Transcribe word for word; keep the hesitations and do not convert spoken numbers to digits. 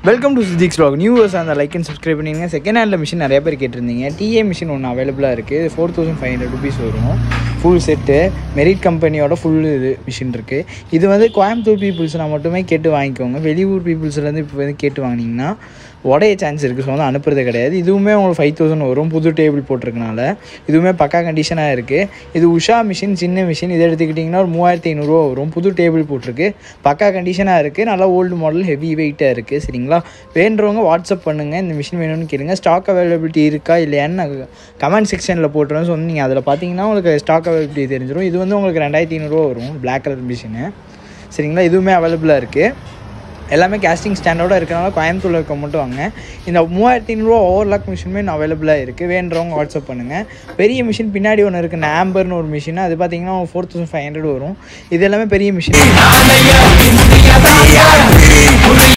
Welcome to சுஜிக்ஸ் vlog. Newers அந்த like and subscribe பண்ணிங்க. செகண்ட் ஹேண்டில் மிஷின் நிறைய பேர் கேட்டிருந்தீங்க. டிஏ மிஷின் ஒன்று அவைலபிளாக இருக்குது. Four thousand five hundred rupees வரும். ஃபுல் செட்டு மெரிட் கம்பெனியோட ஃபுல் இது மிஷின் இருக்குது. இது வந்து கோயம்புத்தூர் பீப்புள்ஸ்னால் மட்டுமே கேட்டு வாங்கிக்கோங்க. வெளியூர் பீப்புள்ஸ்லேருந்து இப்போ வந்து கேட்டு வாங்கினீங்கன்னா உடைய சான்ஸ் இருக்குது. ஸோ வந்து அனுப்புறது கிடையாது. இதுவுமே உங்களுக்கு ஃபைவ் தௌசண்ட் வரும். புது டேபிள் போட்டிருக்கனால இதுவுமே பக்கா கண்டிஷனாக இருக்குது. இது உஷா மிஷின், சின்ன மிஷின். இதை எடுத்துக்கிட்டிங்கன்னா ஒரு மூவாயிரத்தி ஐநூறுரூவா வரும். புது டேபிள் போட்டிருக்கு, பக்கா கண்டிஷனாக இருக்குது. நல்லா ஓல்டு மாடல், ஹெவி வெயிட்டாக இருக்குது. சரிங்களா? வேண்டுறவங்க வாட்ஸ்அப் பண்ணுங்கள். இந்த மிஷின் வேணும்னு கேளுங்க. ஸ்டாக் அவைலபிலிட்டி இருக்கா இல்லையான்னு நான் கமெண்ட் செக்ஷனில் போட்டுருவேன். ஸோ வந்து நீங்கள் அதில் பார்த்தீங்கன்னா உங்களுக்கு ஸ்டாக் அவைலபிலிட்டி தெரிஞ்சிடும். இது வந்து உங்களுக்கு ரெண்டாயிரத்தி ஐநூறுரூவா வரும், பிளாக் கலர் மிஷினு. சரிங்களா? இதுவுமே அவைலபிளாக இருக்குது. எல்லாமே கேஸ்டிங் ஸ்டாண்டோடு இருக்கிறனால கோயம்புத்தூரில் இருக்க மட்டும் வாங்க. இந்த மூவாயிரத்தி ஐநூறுரூவா ஓவர்லாக் மிஷினுமே அவைலபிளாக இருக்குது. வேண்டுறவங்க வாட்ஸ்அப் பண்ணுங்கள். பெரிய மிஷின் பின்னாடி ஒன்று இருக்குது, ஆம்பர்னு ஒரு மிஷின். அது பார்த்தீங்கன்னா ஃபோர் தௌசண்ட் ஃபைவ் ஹண்ட்ரட் வரும். இது எல்லாமே பெரிய மிஷின்.